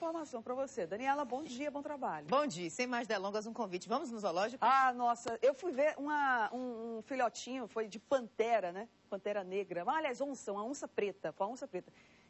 informação para você. Daniela, bom dia, bom trabalho. Bom dia. Sem mais delongas, um convite. Vamos no zoológico? Ah, nossa, eu fui ver um filhotinho, foi de pantera, né? Pantera negra. Aliás, uma onça preta, foi uma onça preta.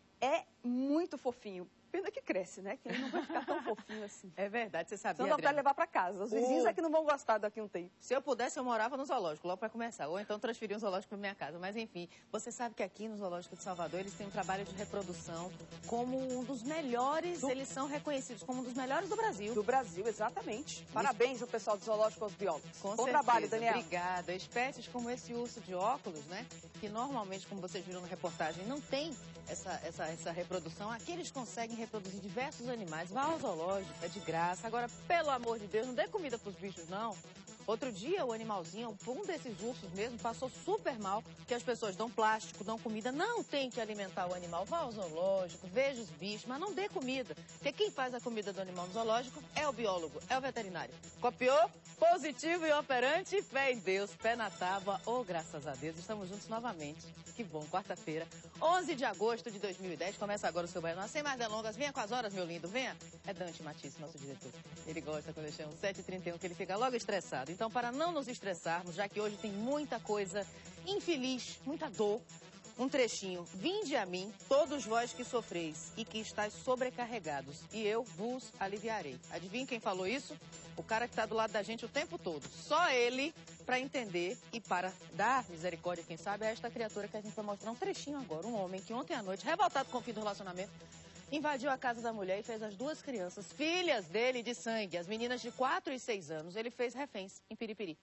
É muito fofinho. Pena que cresce, né? Que ele não vai ficar tão fofinho assim. É verdade, você sabia, Senão dá pra levar pra casa. Os vizinhos é que não vão gostar daqui um tempo. Se eu pudesse, eu morava no zoológico, logo para começar. Ou então transferir um zoológico para minha casa. Mas enfim, você sabe que aqui no Zoológico de Salvador, eles têm um trabalho de reprodução como um dos melhores, eles são reconhecidos como um dos melhores do Brasil. Do Brasil, exatamente. Parabéns ao pessoal do zoológico, aos biólogos. Com Bom certeza. trabalho, Daniela. Obrigada. Espécies como esse urso de óculos, né? Que normalmente, como vocês viram na reportagem, não tem essa reprodução. Aqui eles conseguem reproduzir diversos animais. Vá ao zoológico, é de graça. Agora, pelo amor de Deus, não dê comida pros bichos, não. Outro dia, o animalzinho, um desses ursos mesmo, passou super mal, porque as pessoas dão plástico, dão comida. Não tem que alimentar o animal. Vá ao zoológico, veja os bichos, mas não dê comida. Porque quem faz a comida do animal no zoológico é o biólogo, é o veterinário. Copiou? Positivo e operante, fé em Deus, pé na tábua. Oh, graças a Deus, estamos juntos novamente. Que bom, quarta-feira, 11 de agosto de 2010. Começa agora o seu Baiano. Sem mais delongas, venha com as horas, meu lindo, venha. É Dante Matisse, nosso diretor. Ele gosta quando eu chamo 7h31, que ele fica logo estressado. Então, para não nos estressarmos, já que hoje tem muita coisa infeliz, muita dor, um trechinho. Vinde a mim, todos vós que sofreis e que estáis sobrecarregados, e eu vos aliviarei. Adivinha quem falou isso? O cara que está do lado da gente o tempo todo. Só ele para entender e para dar misericórdia, quem sabe, a esta criatura que a gente vai mostrar um trechinho agora. Um homem que ontem à noite, revoltado com o fim do relacionamento, invadiu a casa da mulher e fez as duas crianças, filhas dele de sangue, as meninas de 4 e 6 anos, ele fez reféns em Piripiri.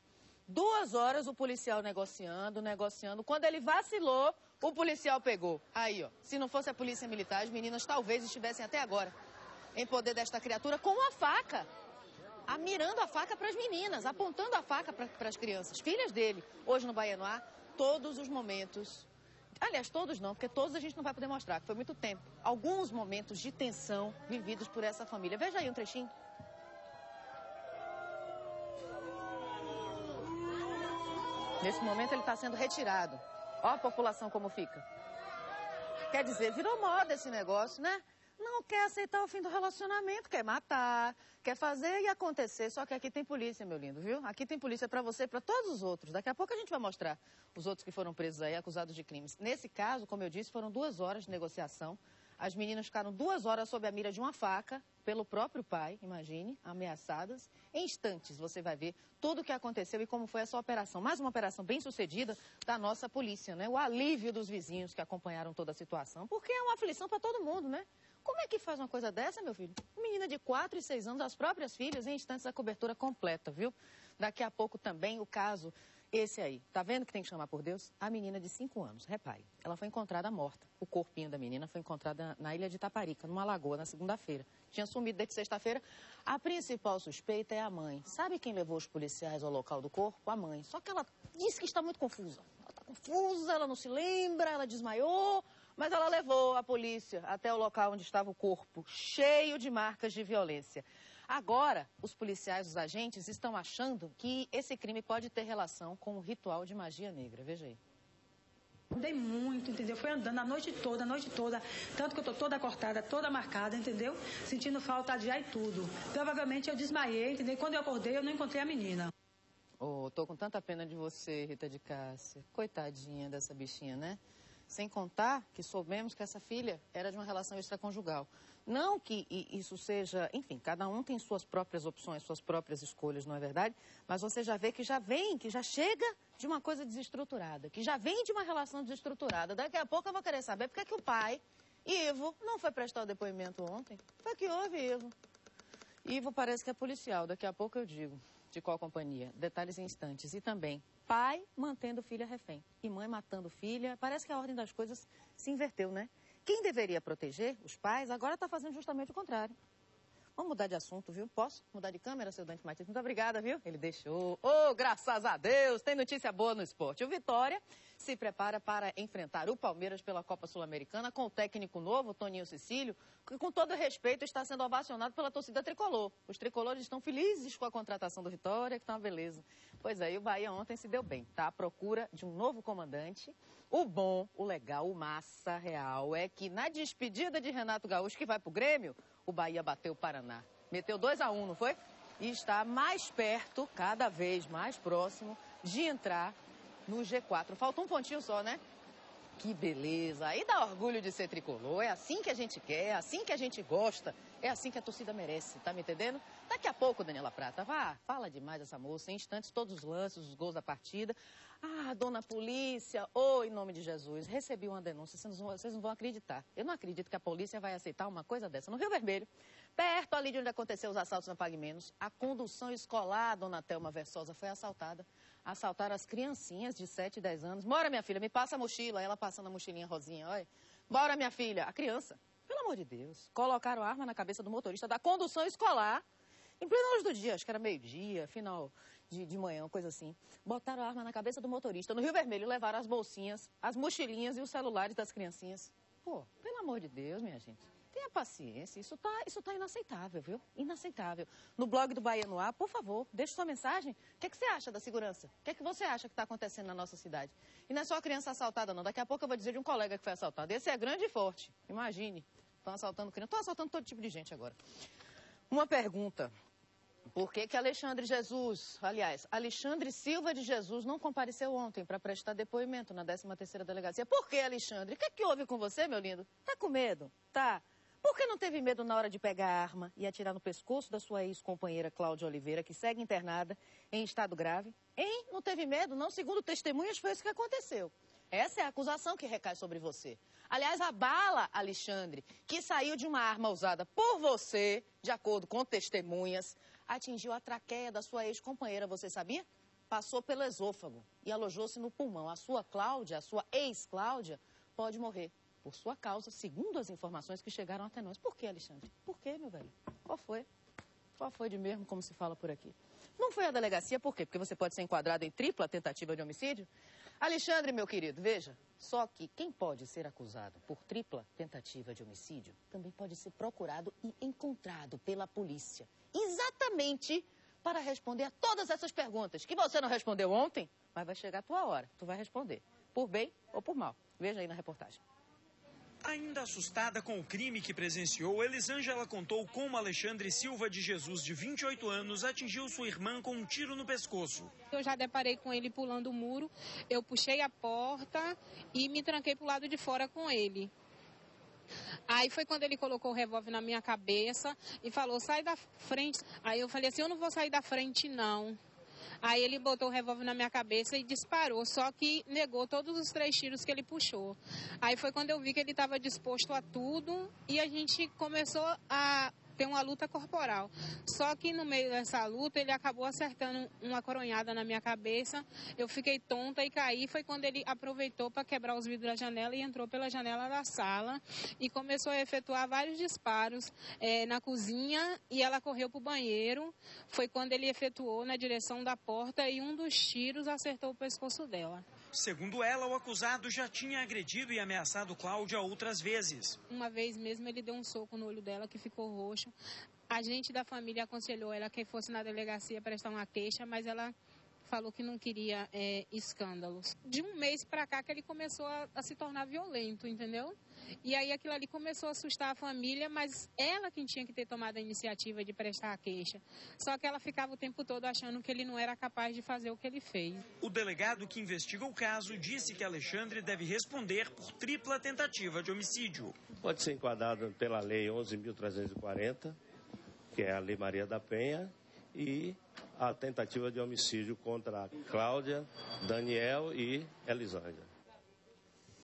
2 horas o policial negociando. Quando ele vacilou, o policial pegou. Aí, ó, se não fosse a polícia militar, as meninas talvez estivessem até agora em poder desta criatura com uma faca. Mirando a faca para as meninas, apontando a faca para as crianças, filhas dele. Hoje no Baianoá, todos os momentos, aliás, todos não, porque todos a gente não vai poder mostrar, que foi muito tempo. Alguns momentos de tensão vividos por essa família. Veja aí um trechinho. Nesse momento ele está sendo retirado. Olha a população como fica. Quer dizer, virou moda esse negócio, né? Não quer aceitar o fim do relacionamento, quer matar, quer fazer e acontecer. Só que aqui tem polícia, meu lindo, viu? Aqui tem polícia para você e para todos os outros. Daqui a pouco a gente vai mostrar os outros que foram presos aí, acusados de crimes. Nesse caso, como eu disse, foram 2 horas de negociação. As meninas ficaram 2 horas sob a mira de uma faca, pelo próprio pai, imagine, ameaçadas. Em instantes você vai ver tudo o que aconteceu e como foi essa operação. Mais uma operação bem sucedida da nossa polícia, né? O alívio dos vizinhos que acompanharam toda a situação, porque é uma aflição para todo mundo, né? Como é que faz uma coisa dessa, meu filho? Menina de 4 e 6 anos, as próprias filhas, em instantes a cobertura completa, viu? Daqui a pouco também o caso, esse aí. Tá vendo que tem que chamar por Deus? A menina de 5 anos, repare. Ela foi encontrada morta. O corpinho da menina foi encontrado na ilha de Itaparica, numa lagoa, na segunda-feira. Tinha sumido desde sexta-feira. A principal suspeita é a mãe. Sabe quem levou os policiais ao local do corpo? A mãe. Só que ela disse que está muito confusa. Ela está confusa, ela não se lembra, ela desmaiou. Mas ela levou a polícia até o local onde estava o corpo, cheio de marcas de violência. Agora, os policiais, os agentes, estão achando que esse crime pode ter relação com o ritual de magia negra. Veja aí. Andei muito, entendeu? Fui andando a noite toda. Tanto que eu tô toda cortada, toda marcada, entendeu? Sentindo falta de ar e tudo. Provavelmente eu desmaiei, entendeu? Quando eu acordei, eu não encontrei a menina. Oh, tô com tanta pena de você, Rita de Cássia. Coitadinha dessa bichinha, né? Sem contar que soubemos que essa filha era de uma relação extraconjugal. Não que isso seja... Enfim, cada um tem suas próprias opções, suas próprias escolhas, não é verdade? Mas você já vê que já chega de uma coisa desestruturada, que já vem de uma relação desestruturada. Daqui a pouco eu vou querer saber porque que o pai, Ivo, não foi prestar o depoimento ontem. Foi que houve, Ivo. Ivo parece que é policial, daqui a pouco eu digo de qual companhia. Detalhes em instantes. E também... pai mantendo filha refém e mãe matando filha. Parece que a ordem das coisas se inverteu, né? Quem deveria proteger, os pais, agora está fazendo justamente o contrário. Vamos mudar de assunto, viu? Posso mudar de câmera, seu Dante Matisse? Muito obrigada, viu? Ele deixou. Oh, graças a Deus! Tem notícia boa no esporte. O Vitória se prepara para enfrentar o Palmeiras pela Copa Sul-Americana com o técnico novo, Toninho Cecílio, que com todo respeito está sendo ovacionado pela torcida tricolor. Os tricolores estão felizes com a contratação do Vitória, que está uma beleza. Pois é, e o Bahia ontem se deu bem, tá? À procura de um novo comandante. O bom, o legal, o massa real é que na despedida de Renato Gaúcho, que vai pro Grêmio, o Bahia bateu o Paraná. Meteu 2-1, não foi? E está mais perto, cada vez mais próximo, de entrar no G4. Falta um pontinho só, né? Que beleza! Aí dá orgulho de ser tricolor. É assim que a gente quer, é assim que a gente gosta, é assim que a torcida merece, tá me entendendo? Daqui a pouco, Daniela Prata, vá, fala demais essa moça, em instantes, todos os lances, os gols da partida. Ah, dona polícia, em nome de Jesus, recebi uma denúncia, vocês não vão acreditar. Eu não acredito que a polícia vai aceitar uma coisa dessa. No Rio Vermelho, perto ali de onde aconteceu os assaltos na Pague Menos, a condução escolar, dona Thelma Versosa, foi assaltada. Assaltaram as criancinhas de 7 e 10 anos. Bora, minha filha, me passa a mochila. Ela passando a mochilinha rosinha, olha. Bora, minha filha. A criança, pelo amor de Deus, colocaram arma na cabeça do motorista da condução escolar. Em plena luz do dia, acho que era meio-dia, final de manhã, coisa assim. Botaram a arma na cabeça do motorista. No Rio Vermelho, levaram as bolsinhas, as mochilinhas e os celulares das criancinhas. Pô, pelo amor de Deus, minha gente. Tenha paciência, isso tá inaceitável, viu? Inaceitável. No blog do Bahia no Ar, por favor, deixe sua mensagem. O que você acha da segurança? O que você acha que está acontecendo na nossa cidade? E não é só a criança assaltada, não. Daqui a pouco eu vou dizer de um colega que foi assaltado. Esse é grande e forte. Imagine. Estão assaltando criança. Estão assaltando todo tipo de gente agora. Uma pergunta. Por que Alexandre Silva de Jesus não compareceu ontem para prestar depoimento na 13ª Delegacia? Por que, Alexandre? O que houve com você, meu lindo? Tá com medo? Tá. Por que não teve medo na hora de pegar a arma e atirar no pescoço da sua ex-companheira Cláudia Oliveira, que segue internada em estado grave? Hein? Não teve medo? Não, segundo testemunhas, foi isso que aconteceu. Essa é a acusação que recai sobre você. Aliás, a bala, Alexandre, que saiu de uma arma usada por você, de acordo com testemunhas, atingiu a traqueia da sua ex-companheira, você sabia? Passou pelo esôfago e alojou-se no pulmão. A sua Cláudia, a sua ex-Cláudia, pode morrer por sua causa, segundo as informações que chegaram até nós. Por que, Alexandre? Por que, meu velho? Qual foi? Qual foi de mesmo, como se fala por aqui? Não foi a delegacia, por quê? Porque você pode ser enquadrado em tripla tentativa de homicídio? Alexandre, meu querido, veja, só que quem pode ser acusado por tripla tentativa de homicídio também pode ser procurado e encontrado pela polícia. Exatamente para responder a todas essas perguntas que você não respondeu ontem, mas vai chegar a tua hora, tu vai responder, por bem ou por mal. Veja aí na reportagem. Ainda assustada com o crime que presenciou, Elisângela contou como Alexandre Silva de Jesus, de 28 anos, atingiu sua irmã com um tiro no pescoço. Eu já deparei com ele pulando o muro, eu puxei a porta e me tranquei pro lado de fora com ele. Aí foi quando ele colocou o revólver na minha cabeça e falou, sai da frente. Aí eu falei assim, eu não vou sair da frente não. Aí ele botou o revólver na minha cabeça e disparou, só que negou todos os 3 tiros que ele puxou. Aí foi quando eu vi que ele estava disposto a tudo e a gente começou a ter uma luta corporal. Só que no meio dessa luta ele acabou acertando uma coronhada na minha cabeça, eu fiquei tonta e caí. Foi quando ele aproveitou para quebrar os vidros da janela e entrou pela janela da sala e começou a efetuar vários disparos na cozinha e ela correu para o banheiro. Foi quando ele efetuou na direção da porta e um dos tiros acertou o pescoço dela. Segundo ela, o acusado já tinha agredido e ameaçado Cláudia outras vezes. Uma vez mesmo ele deu um soco no olho dela que ficou roxo. A gente da família aconselhou ela que fosse na delegacia prestar uma queixa, mas ela falou que não queria escândalos. De um mês para cá que ele começou a se tornar violento, entendeu? E aí aquilo ali começou a assustar a família, mas ela quem tinha que ter tomado a iniciativa de prestar a queixa. Só que ela ficava o tempo todo achando que ele não era capaz de fazer o que ele fez. O delegado que investiga o caso disse que Alexandre deve responder por tripla tentativa de homicídio. Pode ser enquadrado pela Lei 11.340, que é a Lei Maria da Penha, e a tentativa de homicídio contra Cláudia, Daniel e Elisângela.